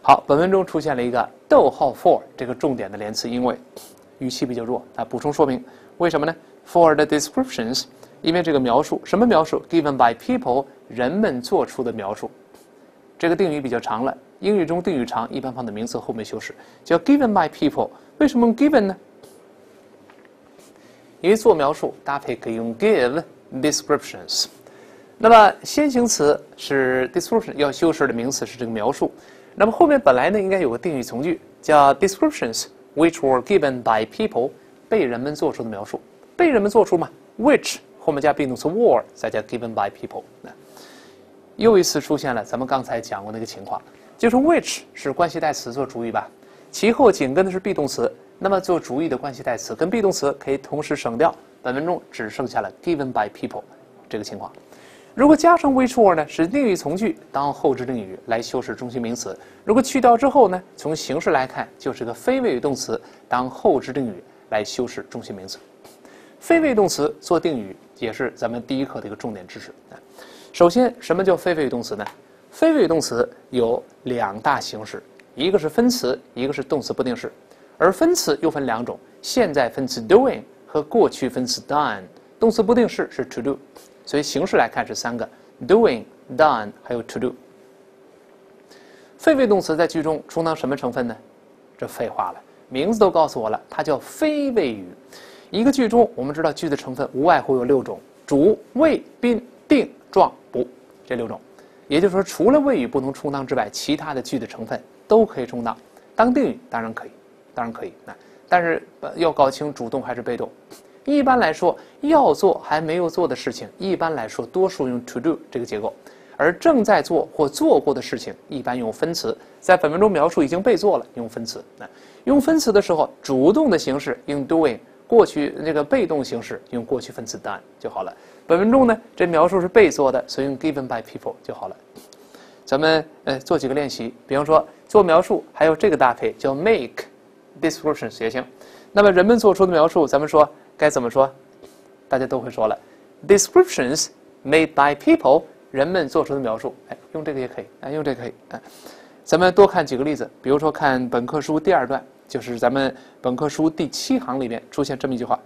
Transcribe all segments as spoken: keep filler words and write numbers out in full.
好，本文中出现了一个逗号 for 这个重点的连词，因为语气比较弱啊，补充说明为什么呢 ？For the descriptions， 因为这个描述什么描述 ？Given by people， 人们做出的描述。这个定语比较长了，英语中定语长一般放在名词后面修饰，叫 given by people。为什么用 given 呢？因为做描述搭配可以用 give descriptions。那么先行词是 description， 要修饰的名词是这个描述。那么后面本来呢应该有个定语从句，叫 descriptions which were given by people， 被人们做出的描述。被人们做出嘛 ，which 后面加 be 动词 were， 再加 given by people。又一次出现了咱们刚才讲过那个情况，就是 which 是关系代词做主语吧，其后紧跟的是 be 动词，那么做主语的关系代词跟 be 动词可以同时省掉，本文中只剩下了 given by people 这个情况。如果加上 which were 呢，是定语从句当后置定语来修饰中心名词；如果去掉之后呢，从形式来看就是个非谓语动词当后置定语来修饰中心名词。非谓语动词做定语也是咱们第一课的一个重点知识。首先，什么叫非谓语动词呢？非谓语动词有两大形式，一个是分词，一个是动词不定式。而分词又分两种，现在分词 doing 和过去分词 done， 动词不定式是 to do。所以形式来看是三个 doing done 还有 to do。 非谓动词在句中充当什么成分呢？这废话了，名字都告诉我了，它叫非谓语。一个句中我们知道句的成分无外乎有六种，主谓宾定状补这六种，也就是说除了谓语不能充当之外，其他的句的成分都可以充当。当定语当然可以，当然可以，但是要搞清主动还是被动。一般来说，要做还没有做的事情，一般来说多数用 to do 这个结构，而正在做或做过的事情，一般用分词。在本文中描述已经被做了，用分词。用分词的时候，主动的形式用 doing， 过去那个被动形式用过去分词 done 就好了。本文中呢，这描述是被做的，所以用 given by people 就好了。咱们呃做几个练习，比方说做描述，还有这个搭配叫 make descriptions 也行。那么人们做出的描述，咱们说该怎么说？大家都会说了 ，descriptions made by people， 人们做出的描述，哎，用这个也可以，哎，用这个可以，哎，咱们多看几个例子，比如说看本课书第二段，就是咱们本课书第七行里面出现这么一句话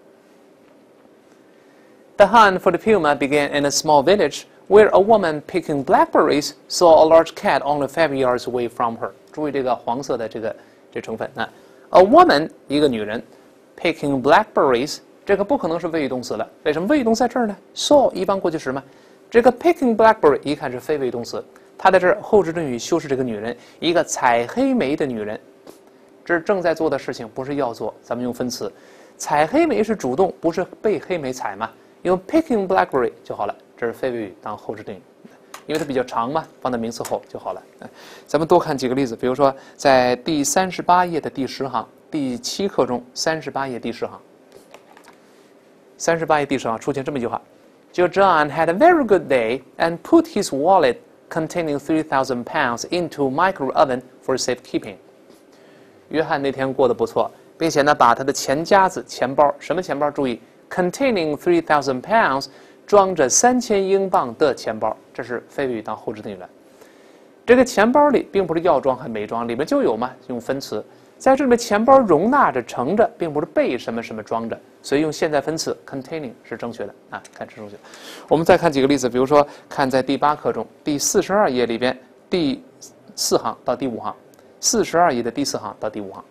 ：The hunt for the puma began in a small village where a woman picking blackberries saw a large cat only five yards away from her。注意这个黄色的这个这成分啊 ，a woman 一个女人。Picking blackberries， 这个不可能是谓语动词了，为什么谓语动词在这儿呢 ？saw 一般过去时嘛，这个 picking blackberry 一看是非谓语动词，它在这儿后置定语修饰这个女人，一个采黑莓的女人，这是正在做的事情，不是要做，咱们用分词。采黑莓是主动，不是被黑莓采嘛，用 picking blackberry 就好了，这是非谓语当后置定语，因为它比较长嘛，放在名词后就好了。咱们多看几个例子，比如说在第三十八页的第十行。第七课中，三十八页第十行，三十八页第十行出现这么一句话：就 John had a very good day and put his wallet containing three thousand pounds into micro oven for safekeeping。约翰那天过得不错，并且呢，把他的钱夹子、钱包，什么钱包？注意 ，containing three thousand pounds， 装着三千英镑的钱包，这是非谓语当后置定语了。这个钱包里并不是要装和没装，里面就有嘛，用分词。在这里面，钱包容纳着、盛着，并不是被什么什么装着，所以用现在分词 containing 是正确的啊，看是正确的。我们再看几个例子，比如说看在第八课中第四十二页里边第四行到第五行，四十二页的第四行到第五行，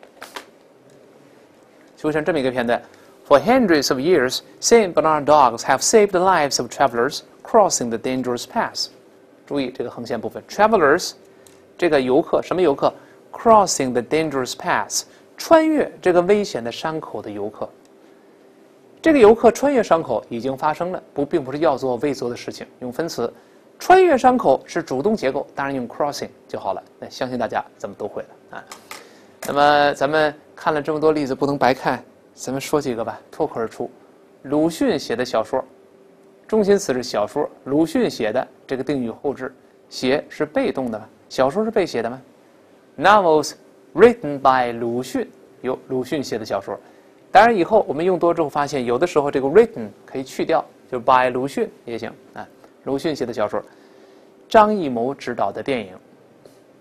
出现这么一个片段 ：For hundreds of years, Saint Bernard dogs have saved the lives of travelers crossing the dangerous paths。注意这个横线部分 ，travelers 这个游客，什么游客？ Crossing the dangerous paths， 穿越这个危险的山口的游客。这个游客穿越山口已经发生了，不，并不是要做未做的事情，用分词。穿越山口是主动结构，当然用 crossing 就好了。那相信大家咱们都会了啊。那么咱们看了这么多例子，不能白看，咱们说几个吧，脱口而出。鲁迅写的小说，中心词是小说，鲁迅写的这个定语后置，写是被动的吗？小说是被写的吗？ Novels written by 鲁迅，有鲁迅写的小说。当然，以后我们用多之后发现，有的时候这个 written 可以去掉，就 by 鲁迅也行啊。鲁迅写的小说，张艺谋执导的电影，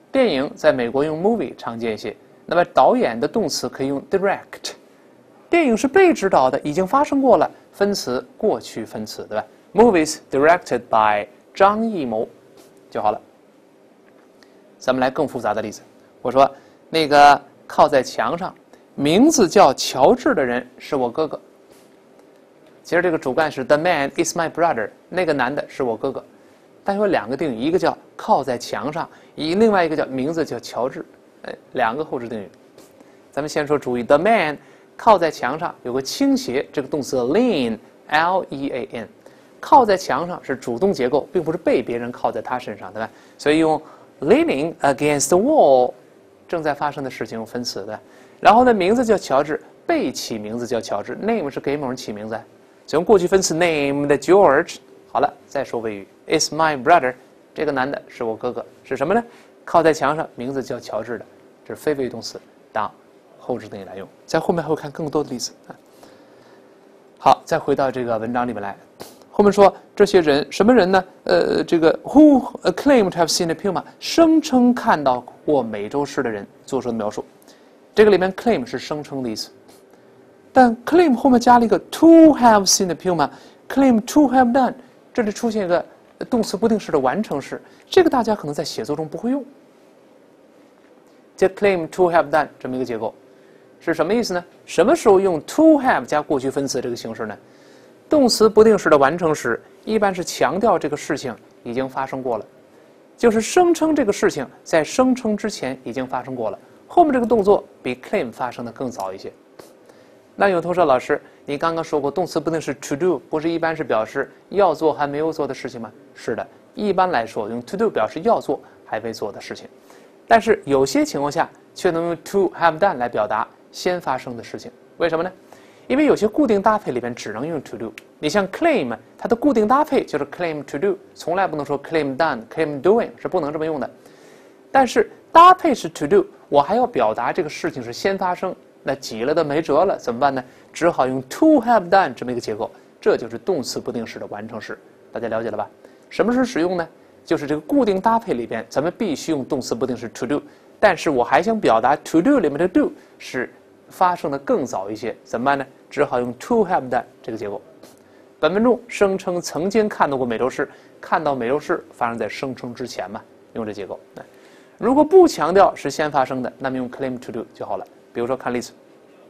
电影在美国用 movie 常见一些，那么导演的动词可以用 direct。电影是被指导的，已经发生过了，分词过去分词，对吧 ？Movies directed by 张艺谋就好了。咱们来更复杂的例子，我说那个靠在墙上，名字叫乔治的人是我哥哥。其实这个主干是 The man is my brother， 那个男的是我哥哥。但有两个定语，一个叫靠在墙上，一另外一个叫名字叫乔治，哎，两个后置定语。咱们先说主语 The man 靠在墙上，有个倾斜这个动词 lean L E A N， 靠在墙上是主动结构，并不是被别人靠在他身上，对吧？所以用 leaning against the wall， 正在发生的事情用分词的。然后呢，名字叫乔治，被起名字叫乔治 ，name 是给某人起名字，所以用过去分词 named George。好了，再说谓语 is my brother， 这个男的是我哥哥，是什么呢？靠在墙上，名字叫乔治的，这是非谓语动词当后置定语来用。在后面还会看更多的例子。好，再回到这个文章里面来，后面说这些人什么人呢？呃，这个 who claim to have seen the puma， 声称看到过美洲狮的人做出的描述。这个里面 claim 是声称的意思，但 claim 后面加了一个 to have seen the puma，claim to have done。这里出现一个动词不定式的完成式，这个大家可能在写作中不会用。这 claim to have done 这么一个结构是什么意思呢？什么时候用 to have 加过去分词这个形式呢？动词不定式的完成时一般是强调这个事情已经发生过了，就是声称这个事情在声称之前已经发生过了，后面这个动作比 claim 发生的更早一些。那有同学说，老师，你刚刚说过动词不定式 to do 不是一般是表示要做还没有做的事情吗？是的，一般来说用 to do 表示要做还未做的事情，但是有些情况下却能用 to have done 来表达先发生的事情。为什么呢？因为有些固定搭配里边只能用 to do。你像 claim， 它的固定搭配就是 claim to do， 从来不能说 claim done、claim doing 是不能这么用的。但是搭配是 to do， 我还要表达这个事情是先发生。那挤了的没辙了，怎么办呢？只好用 to have done 这么一个结构，这就是动词不定式的完成式。大家了解了吧？什么时候使用呢？就是这个固定搭配里边，咱们必须用动词不定式 to do， 但是我还想表达 to do 里面的 do 是发生的更早一些，怎么办呢？只好用 to have done 这个结构。本文中声称曾经看到过美洲狮，看到美洲狮发生在声称之前嘛，用这结构。如果不强调是先发生的，那么用 claim to do 就好了。比如说看例子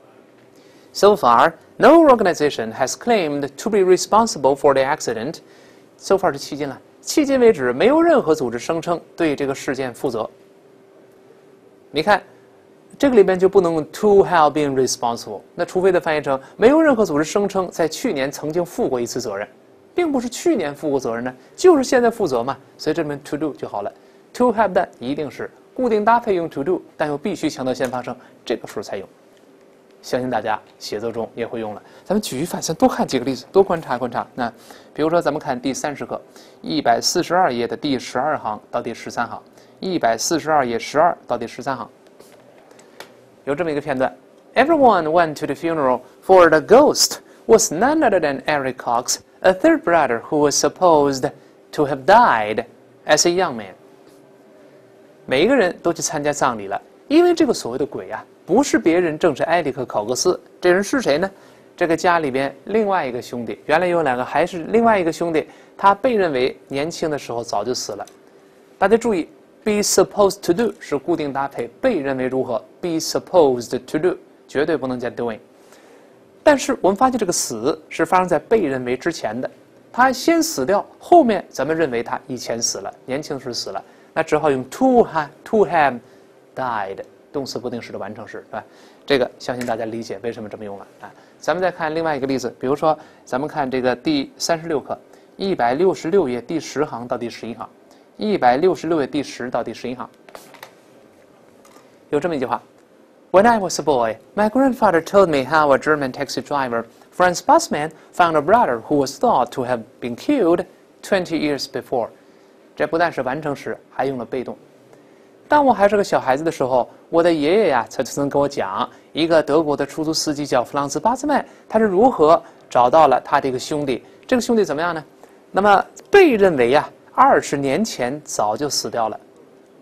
，So far, no organization has claimed to be responsible for the accident. So far 是迄今了，迄今为止没有任何组织声称对这个事件负责。你看，这个里边就不能用 to have been responsible， 那除非它翻译成没有任何组织声称在去年曾经负过一次责任，并不是去年负过责任呢，就是现在负责嘛，所以这里面 to do 就好了。To have done 一定是固定搭配用 to do， 但又必须强调先发生，这个时候才用。相信大家写作中也会用了。咱们举一反三，多看几个例子，多观察观察。那比如说，咱们看第三十课，一百四十二页的第十二行到第十三行，一百四十二页十二到第十三行，有这么一个片段 ：Everyone went to the funeral, for the ghost was none other than Eric Cox, a third brother who was supposed to have died as a young man. 每一个人都去参加葬礼了，因为这个所谓的鬼啊，不是别人，正是埃里克·考克斯。这人是谁呢？这个家里边另外一个兄弟，原来有两个，还是另外一个兄弟，他被认为年轻的时候早就死了。大家注意 ，be supposed to do 是固定搭配，被认为如何 ？be supposed to do 绝对不能加 doing。但是我们发现这个死是发生在被认为之前的，他先死掉，后面咱们认为他以前死了，年轻时死了。那只好用 to have to have died 动词不定式的完成式，对吧？这个相信大家理解为什么这么用了啊。咱们再看另外一个例子，比如说咱们看这个第三十六课，一百六十六页第十行到第十一行，一百六十六页第十到第十一行，有这么一句话 ：When I was a boy, my grandfather told me how a German taxi driver, Franz Bassmann, found a brother who was thought to have been killed twenty years before. 这不但是完成时，还用了被动。当我还是个小孩子的时候，我的爷爷呀，曾曾跟我讲，一个德国的出租司机叫弗朗兹·巴兹曼，他是如何找到了他的一个兄弟。这个兄弟怎么样呢？那么被认为呀，二十年前早就死掉了。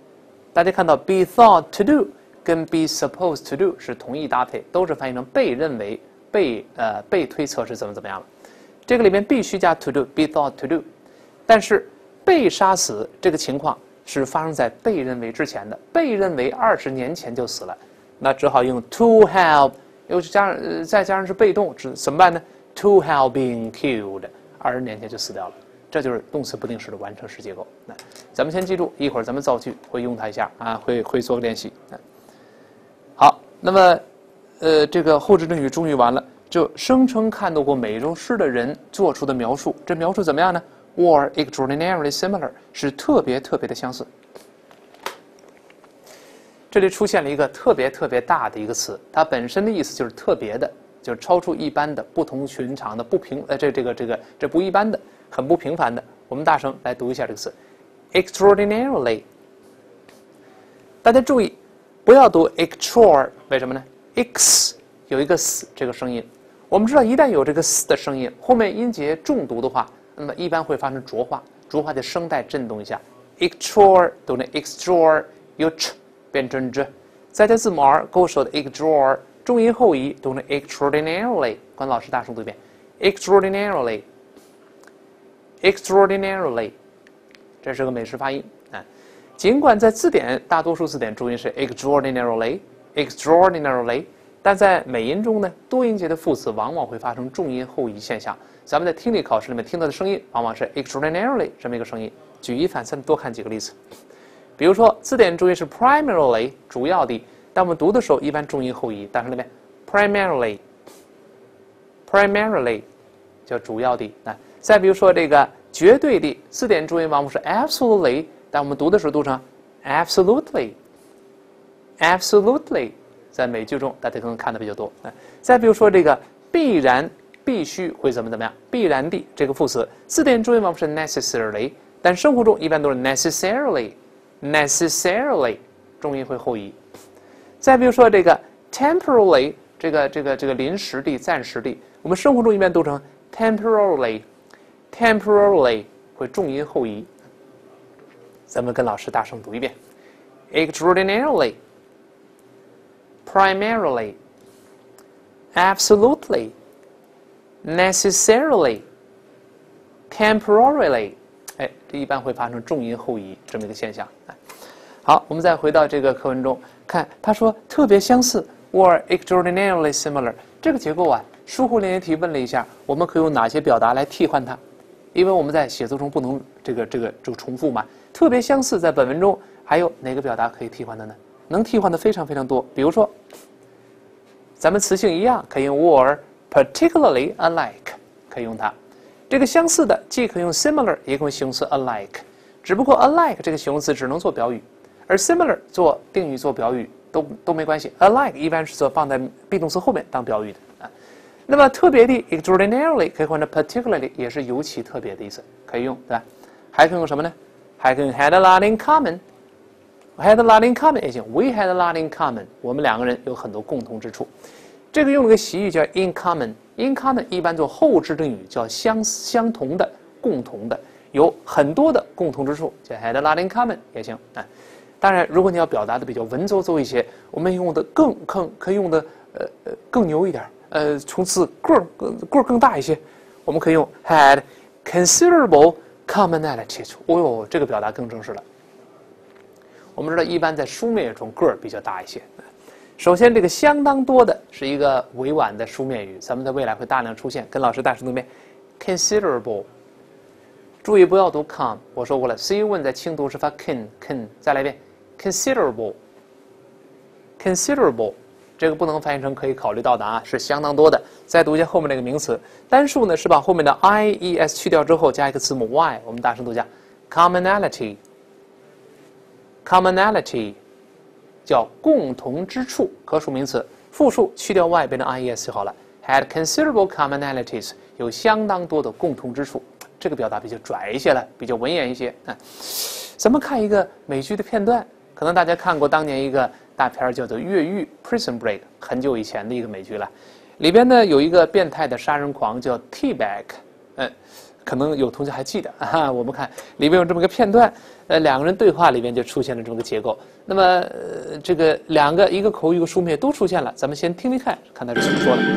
大家看到 be thought to do 跟 be supposed to do 是同义搭配，都是翻译成被认为、被呃被推测是怎么怎么样了。这个里面必须加 to do，be thought to do。但是被杀死这个情况是发生在被认为之前的，被认为二十年前就死了，那只好用 to have， 又加上、呃、再加上是被动，怎么办呢 ？to have been killed， 二十年前就死掉了。这就是动词不定式的完成时结构。那咱们先记住，一会儿咱们造句会用它一下啊，会会做个练习。好，那么呃，这个后置定语终于完了，就声称看到过美洲狮的人做出的描述，这描述怎么样呢 ？Or extraordinarily similar， 是特别特别的相似。这里出现了一个特别特别大的一个词，它本身的意思就是特别的，就是超出一般的、不同寻常的、不平呃这这个这个这不一般的。很不平凡的，我们大声来读一下这个词 ，extraordinarily。大家注意，不要读 extra， 为什么呢 ？x 有一个 s 这个声音，我们知道一旦有这个 s 的声音，后面音节重读的话，那么一般会发生浊化，浊化的声带震动一下 ，extra 读成 extra， 由 ch 变成 j， 再加字母 r 勾手的 extra， 重音后移读成 extraordinarily。关老师大声读一遍 ，extraordinarily。extraordinarily， 这是个美式发音啊。尽管在字典大多数字典重音是 extraordinarily extraordinarily， 但在美音中呢，多音节的副词往往会发生重音后移现象。咱们在听力考试里面听到的声音往往是 extraordinarily 这么一个声音。举一反三，多看几个例子。比如说，字典重音是 primarily 主要的，但我们读的时候一般重音后移，但是里面 primarily primarily 叫主要的啊。再比如说这个绝对的，字典重音往往是 absolutely， 但我们读的时候读成 absolutely absolutely， 在美句中大家可能看的比较多。再比如说这个必然、必须会怎么怎么样，必然的这个副词，字典重音往往是 necessarily， 但生活中一般都是 necessarily necessarily， 重音会后移。再比如说这个 temporarily， 这个这个这个临时的、暂时的，我们生活中一般读成 temporarily temporarily 会重音后移。咱们跟老师大声读一遍 extraordinarily primarily absolutely necessarily temporarily， 哎，这一般会发生重音后移这么一个现象。好，我们再回到这个课文中看，他说特别相似 or extraordinarily similar 这个结构啊，疏忽练习题问了一下，我们可以用哪些表达来替换它？因为我们在写作中不能这个这个这个重复嘛。特别相似在本文中还有哪个表达可以替换的呢？能替换的非常非常多。比如说，咱们词性一样可以用 or particularly unlike， 可以用它。这个相似的既可以用 similar， 也可以用形容词 unlike。只不过 unlike 这个形容词只能做表语，而 similar 做定语做表语都都没关系。unlike 一般是做放在 be 动词后面当表语的啊。那么特别的 extraordinarily 可以换成 particularly， 也是尤其特别的意思，可以用，对吧？还可以用什么呢？还可以用 had a lot in common， had a lot in common 也行 ，we had a lot in common， 我们两个人有很多共同之处。这个用了个习语叫 in common，in common 一般做后置定语，叫相相同的、共同的，有很多的共同之处，叫 had a lot in common 也行啊。当然，如果你要表达的比较文绉绉一些，我们用的更更可以用的呃呃更牛一点。呃，从此个儿个儿更大一些，我们可以用 had considerable commonalities。哦哟，这个表达更正式了。我们知道，一般在书面语中个儿比较大一些。首先，这个相当多的是一个委婉的书面语，咱们在未来会大量出现。跟老师大声读一遍 considerable。注意不要读 com， 我说过了 ，c one 在轻读是发 can can。再来一遍 considerable considerable。这个不能翻译成可以考虑到的啊，是相当多的。再读一下后面那个名词，单数呢是把后面的 i e s 去掉之后加一个字母 y， 我们大声读一下 commonality commonality 叫共同之处，可数名词，复数去掉 y 变成 i e s 就好了。had considerable commonalities 有相当多的共同之处，这个表达比较拽一些了，比较文言一些。嗯，咱们看一个美剧的片段，可能大家看过当年一个大片叫做《越狱》 Prison Break， 很久以前的一个美剧了。里边呢有一个变态的杀人狂叫 T-Bag， 嗯， 可能有同学还记得啊，我们看里面有这么个片段，呃，两个人对话里面就出现了这么个结构。那么，呃，这个两个一个口语一个书面都出现了，咱们先听听看，看他是怎么说的。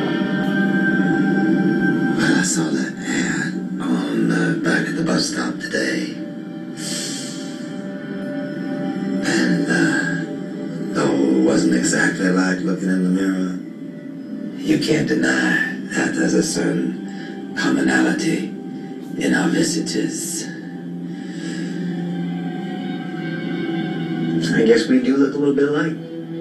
Well, I saw that ad on the back of the bus stop today, and uh, though it wasn't exactly like looking in the mirror, you can't deny that there's a certain commonality in our visages. I guess we do look a little bit alike.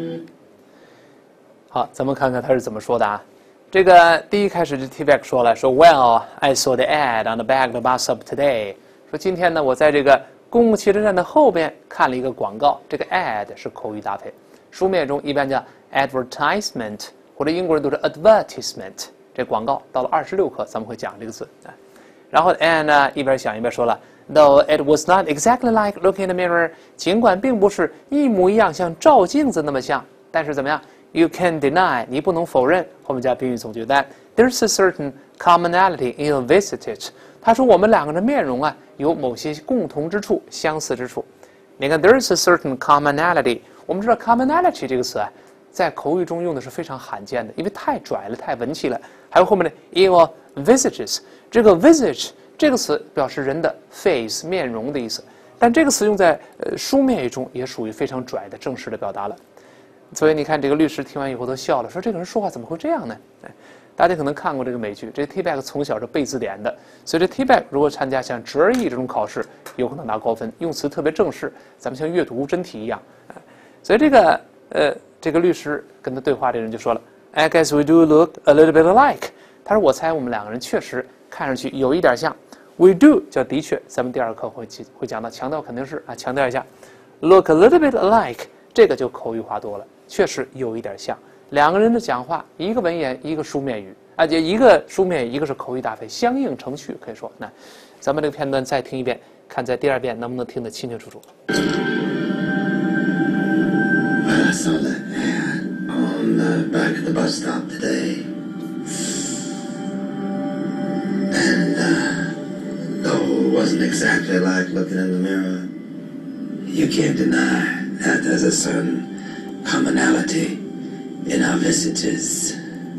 好，咱们看看他是怎么说的啊。这个第一开始就 T-Back 说了，说 Well, I saw the ad on the back of the bus stop today. 说今天呢，我在这个公共汽车站的后边看了一个广告，这个 ad 是口语搭配，书面中一般叫 advertisement， 或者英国人读成 advertisement。这广告到了二十六课，咱们会讲这个字。然后 and 呢一边想一边说了 ，Though it was not exactly like looking in the mirror， 尽管并不是一模一样，像照镜子那么像，但是怎么样 ？You can deny， 你不能否认，后面加宾语从句，但 there's a certain commonality in your visage。他说我们两个人面容啊有某些共同之处、相似之处。你看 there's a certain commonality， 我们知道 commonality 这个词啊，在口语中用的是非常罕见的，因为太拽了、太文气了。还有后面的 in your visages， 这个 visage 这个词表示人的 face 面容的意思，但这个词用在呃书面语中也属于非常拽的正式的表达了。所以你看，这个律师听完以后都笑了，说这个人说话怎么会这样呢？大家可能看过这个美剧，这 T-Back 从小是背字典的，所以这 T-Back 如果参加像直而译这种考试，有可能拿高分，用词特别正式，咱们像阅读真题一样。所以这个呃，这个律师跟他对话，这人就说了 ，I guess we do look a little bit alike。他说我猜我们两个人确实看上去有一点像。We do 叫的确，咱们第二课会会讲到，强调肯定是啊，强调一下 ，look a little bit alike， 这个就口语化多了。确实有一点像，两个人的讲话，一个文言，一个书面语，而且一个书面语，一个是口语搭配，相应成趣，可以说。那咱们这个片段再听一遍，看在第二遍能不能听得清清楚楚。 Well, I saw that ad on the back of the bus stop today, and uh, though it wasn't exactly like looking in the mirror, you can't deny that there's a certain commonality in our visages.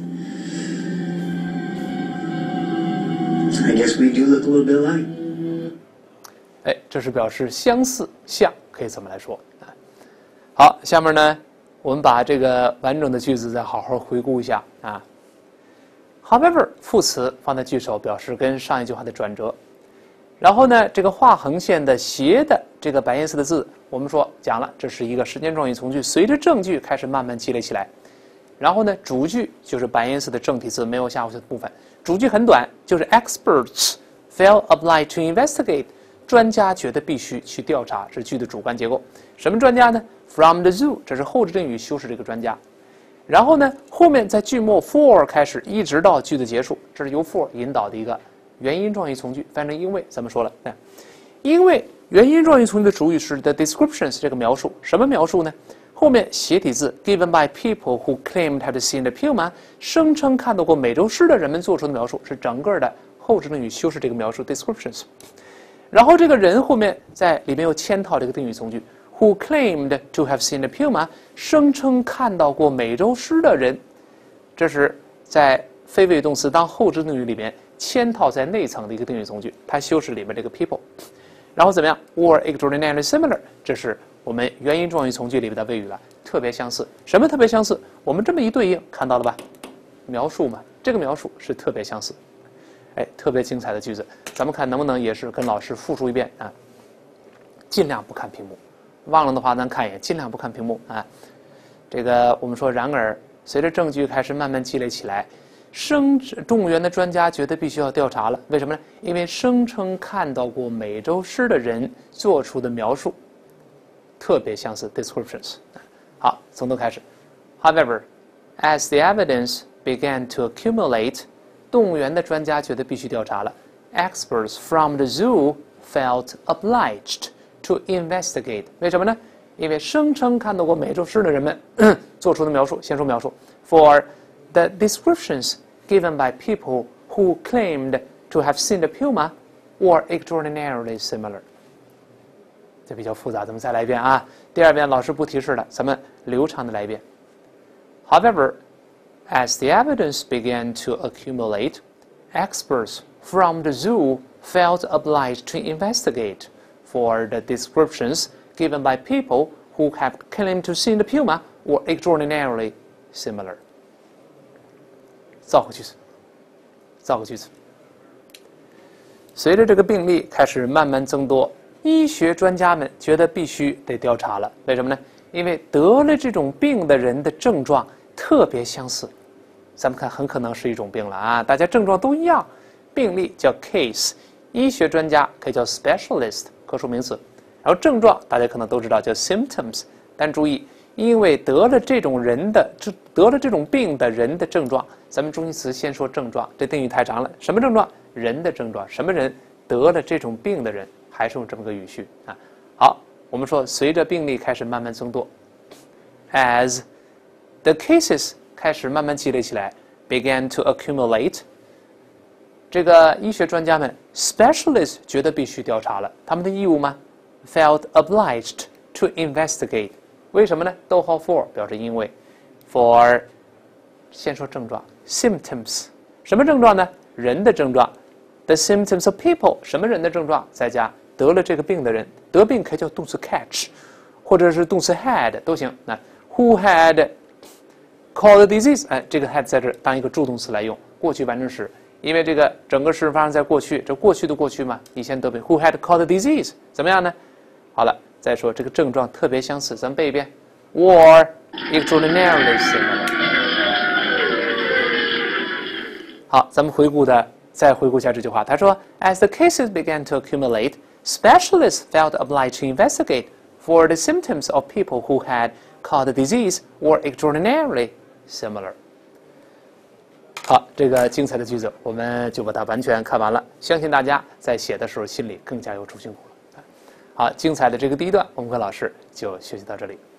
I guess we do look a little bit alike. 哎，这是表示相似、像，可以这么来说啊。好，下面呢，我们把这个完整的句子再好好回顾一下啊。However， 副词放在句首，表示跟上一句话的转折。然后呢，这个画横线的斜的这个白颜色的字，我们说讲了，这是一个时间状语从句，随着正句开始慢慢积累起来。然后呢，主句就是白颜色的正体字，没有下回词的部分。主句很短，就是 experts felt obliged to investigate， 专家觉得必须去调查，是句的主观结构。什么专家呢 ？From the zoo， 这是后置定语修饰这个专家。然后呢，后面在句末 for 开始，一直到句的结束，这是由 for 引导的一个原因状语从句，翻成因为，咱们说了，因为原因状语从句的主语是 the descriptions 这个描述，什么描述呢？后面斜体字 given by people who claimed to have seen the puma， 声称看到过美洲狮的人们做出的描述，是整个的后置定语修饰这个描述 descriptions。然后这个人后面在里面又嵌套这个定语从句 who claimed to have seen the puma， 声称看到过美洲狮的人，这是在非谓语动词当后置定语里面嵌套在内层的一个定语从句，它修饰里面这个 people。然后怎么样 or extraordinarily similar， 这是我们原因状语从句里面的谓语了，特别相似。什么特别相似？我们这么一对应，看到了吧？描述嘛，这个描述是特别相似。哎，特别精彩的句子，咱们看能不能也是跟老师复述一遍啊？尽量不看屏幕，忘了的话咱看一眼，尽量不看屏幕啊。这个我们说，然而随着证据开始慢慢积累起来，声动物园的专家觉得必须要调查了。为什么呢？因为声称看到过美洲狮的人做出的描述特别相似 descriptions。好，从头开始。However, as the evidence began to accumulate， 动物园的专家觉得必须调查了。Experts from the zoo felt obliged to investigate。为什么呢？因为声称看到过美洲狮的人们做出的描述，先说描述 ，for the descriptions given by people who claimed to have seen the puma， or extraordinarily similar。这比较复杂，咱们再来一遍啊。第二遍老师不提示了，咱们流畅的来一遍。However, as the evidence began to accumulate, experts from the zoo felt obliged to investigate for the descriptions given by people who have claimed to see the puma were extraordinarily similar。造个句子，造个句子。随着这个病例开始慢慢增多，医学专家们觉得必须得调查了。为什么呢？因为得了这种病的人的症状特别相似。咱们看，很可能是一种病了啊！大家症状都一样，病例叫 case， 医学专家可以叫 specialist， 可数名词。然后症状大家可能都知道叫 symptoms， 但注意，因为得了这种人的得了这种病的人的症状，咱们中心词先说症状，这定语太长了。什么症状？人的症状。什么人？得了这种病的人，还是用这么个语序啊。好，我们说随着病例开始慢慢增多 ，as the cases 开始慢慢积累起来 ，began to accumulate。这个医学专家们 ，specialists 觉得必须调查了，他们的义务吗 ？Felt obliged to investigate。为什么呢？逗号 for 表示因为 ，for 先说症状 symptoms， 什么症状呢？人的症状 ，the symptoms of people 什么人的症状？再加得了这个病的人，得病可以叫动词 catch， 或者是动词 had 都行。那 who had caught the disease， 哎，这个 had 在这儿当一个助动词来用，过去完成时，因为这个整个事发生在过去，这过去的过去嘛，以前得病 ，who had caught the disease， 怎么样呢？好了，再说这个症状特别相似，咱们背一遍 ，or extraordinarily similar。好，咱们回顾的再回顾一下这句话，他说 ，As the cases began to accumulate, specialists felt obliged to investigate for the symptoms of people who had caught the disease were extraordinarily similar。好，这个精彩的句子我们就把它完全看完了，相信大家在写的时候心里更加有主心骨了。好，精彩的这个第一段，我们跟老师就学习到这里。